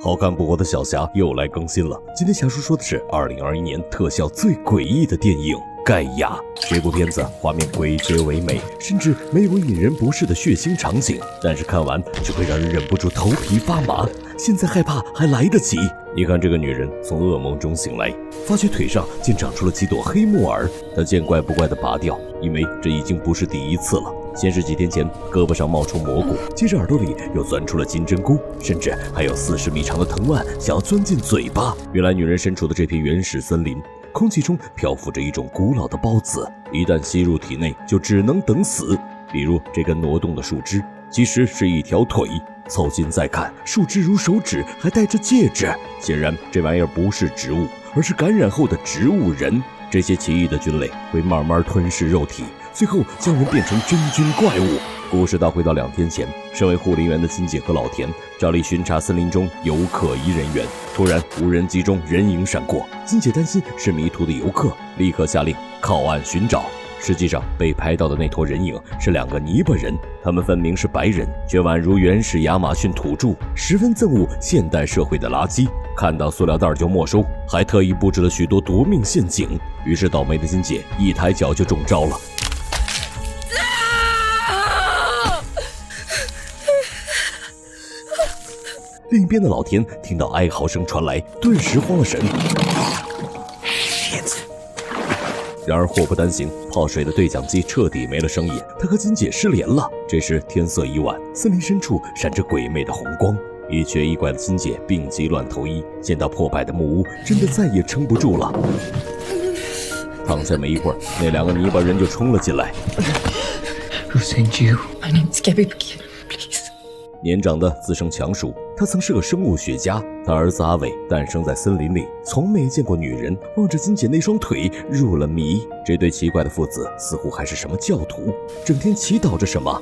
好看不过的小侠又来更新了。今天侠叔说的是2021年特效最诡异的电影《盖亚》。这部片子画面诡谲唯美，甚至没有引人不适的血腥场景，但是看完就会让人忍不住头皮发麻。现在害怕还来得及。你看这个女人从噩梦中醒来，发觉腿上竟长出了几朵黑木耳，她见怪不怪地拔掉，因为这已经不是第一次了。先是几天前胳膊上冒出蘑菇，接着耳朵里又钻出了金针菇，甚至还有40米长的藤蔓想要钻进嘴巴。原来女人身处的这片原始森林，空气中漂浮着一种古老的孢子，一旦吸入体内就只能等死。比如这根挪动的树枝其实是一条腿，凑近再看，树枝如手指，还戴着戒指。显然这玩意儿不是植物，而是感染后的植物人。这些奇异的菌类会慢慢吞噬肉体，最后将人变成真菌怪物。故事倒回到2天前，身为护林员的金姐和老田照例巡查森林中有可疑人员，突然无人机中人影闪过，金姐担心是迷途的游客，立刻下令靠岸寻找。实际上被拍到的那坨人影是2个泥巴人，他们分明是白人，却宛如原始亚马逊土著，十分憎恶现代社会的垃圾，看到塑料袋就没收，还特意布置了许多夺命陷阱。于是倒霉的金姐一抬脚就中招了。另一边的老田听到哀嚎声传来，顿时慌了神。然而祸不单行，泡水的对讲机彻底没了声音，他和金姐失联了。这时天色已晚，森林深处闪着鬼魅的红光，一瘸一拐的金姐病急乱投医，见到破败的木屋，真的再也撑不住了。躺下没一会儿，那2个泥巴人就冲了进来。 Who sent you? My name's Gabby Please. 年长的自称强叔，他曾是个生物学家，他儿子阿伟诞生在森林里，从没见过女人，望着金姐那双腿入了迷。这对奇怪的父子似乎还是什么教徒，整天祈祷着什么。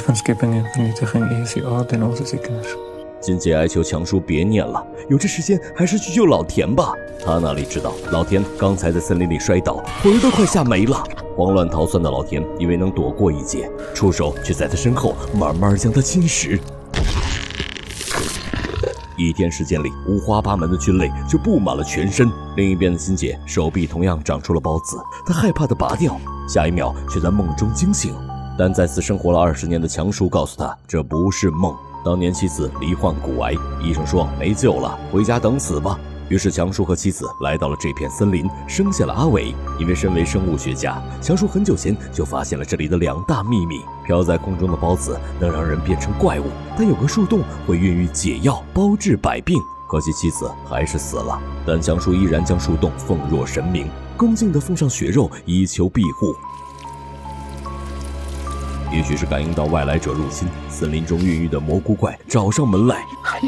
金姐哀求强叔别念了，有这时间还是去救老田吧。他哪里知道老田刚才在森林里摔倒，魂儿都快吓没了。慌乱逃窜的老田以为能躲过一劫，出手却在他身后慢慢将他侵蚀。1天时间里，五花八门的菌类就布满了全身。另一边的金姐手臂同样长出了孢子，她害怕地拔掉，下一秒却在梦中惊醒。但在此生活了20年的强叔告诉她，这不是梦。当年妻子罹患骨癌，医生说没救了，回家等死吧。于是强叔和妻子来到了这片森林，生下了阿伟。因为身为生物学家，强叔很久前就发现了这里的2大秘密：飘在空中的孢子能让人变成怪物，但有个树洞会孕育解药，包治百病。可惜妻子还是死了，但强叔依然将树洞奉若神明，恭敬地奉上血肉，以求庇护。也许是感应到外来者入侵，森林中孕育的蘑菇怪找上门来。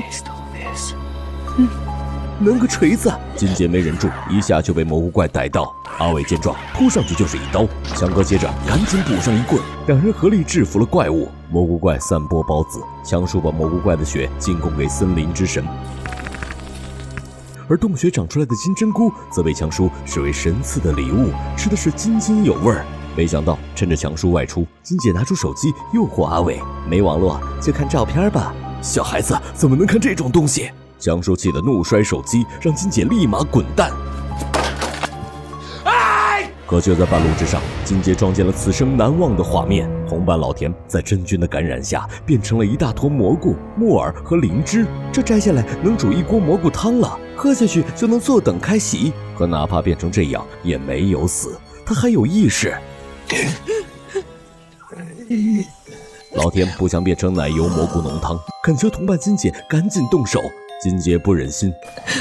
能个锤子！金姐没忍住，一下就被蘑菇怪逮到。阿伟见状，扑上去就是一刀，强哥接着赶紧补上一棍，2人合力制服了怪物。蘑菇怪散播孢子，强叔把蘑菇怪的血进贡给森林之神，而洞穴长出来的金针菇则被强叔视为神赐的礼物，吃的是津津有味儿。没想到趁着强叔外出，金姐拿出手机诱惑阿伟，没网络就看照片吧。小孩子怎么能看这种东西？强叔气得怒摔手机，让金姐立马滚蛋。可就在半路之上，金姐撞见了此生难忘的画面：同伴老田在真菌的感染下变成了一大坨蘑菇、木耳和灵芝，这摘下来能煮一锅蘑菇汤了，喝下去就能坐等开席。可哪怕变成这样，也没有死，他还有意识。老田不想变成奶油蘑菇浓汤，恳求同伴金姐赶紧动手。金姐不忍心，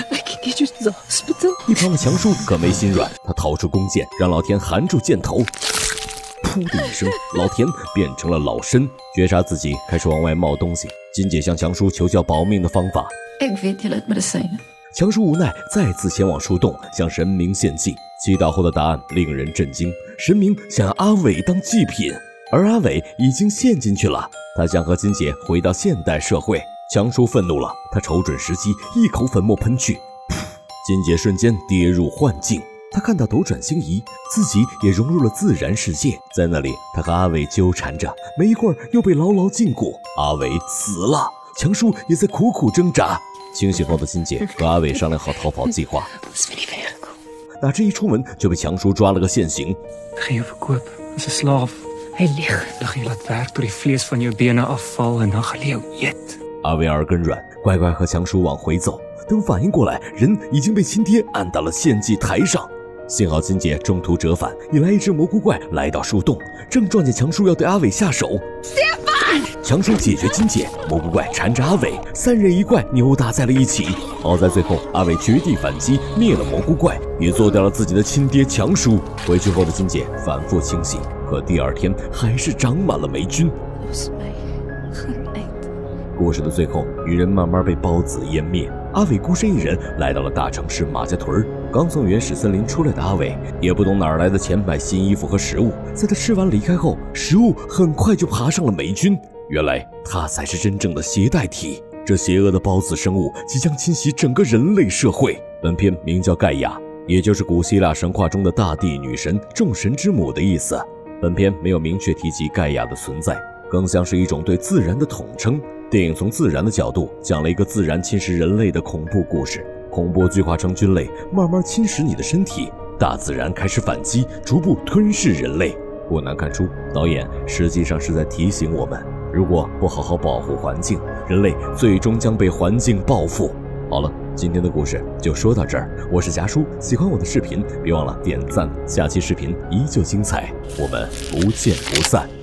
一旁的强叔可没心软，他掏出弓箭，让老田含住箭头。噗的一声，老田变成了老参，觉察自己开始往外冒东西。金姐向强叔求教保命的方法。强叔无奈，再次前往树洞向神明献祭。祈祷后的答案令人震惊，神明想要阿伟当祭品，而阿伟已经陷进去了。他想和金姐回到现代社会。强叔愤怒了，他瞅准时机，一口粉末喷去，金姐瞬间跌入幻境。他看到斗转星移，自己也融入了自然世界。在那里，他和阿伟纠缠着，没一会儿又被牢牢禁锢。阿伟死了，强叔也在苦苦挣扎。 清醒后的金姐和阿伟商量好逃跑计划，哪知一出门就被强叔抓了个现行。 Gee jou verkoop as 'n slaaf. Hy lieg. Dan gaan jy laat werk tot die vlees van jou bene afval en dan gaan jy jou eet. 阿伟耳根软，乖乖和强叔往回走。等反应过来，人已经被亲爹按到了献祭台上。幸好金姐中途折返，引来一只蘑菇怪来到树洞，正撞见强叔要对阿伟下手。强叔解决金姐，蘑菇怪缠着阿伟，三人一怪扭打在了一起。好在最后阿伟绝地反击，灭了蘑菇怪，也做掉了自己的亲爹强叔。回去后的金姐反复清醒，可第二天还是长满了霉菌。故事的最后，女人慢慢被孢子湮灭，阿伟孤身一人来到了大城市马家屯。刚从原始森林出来的阿伟也不懂哪儿来的钱买新衣服和食物，在他吃完离开后，食物很快就爬上了霉菌。原来他才是真正的携带体，这邪恶的孢子生物即将侵袭整个人类社会。本片名叫盖亚，也就是古希腊神话中的大地女神、众神之母的意思。本片没有明确提及盖亚的存在，更像是一种对自然的统称。电影从自然的角度讲了一个自然侵蚀人类的恐怖故事，恐怖具化成菌类，慢慢侵蚀你的身体，大自然开始反击，逐步吞噬人类。不难看出，导演实际上是在提醒我们，如果不好好保护环境，人类最终将被环境报复。好了，今天的故事就说到这儿，我是侠叔，喜欢我的视频别忘了点赞，下期视频依旧精彩，我们不见不散。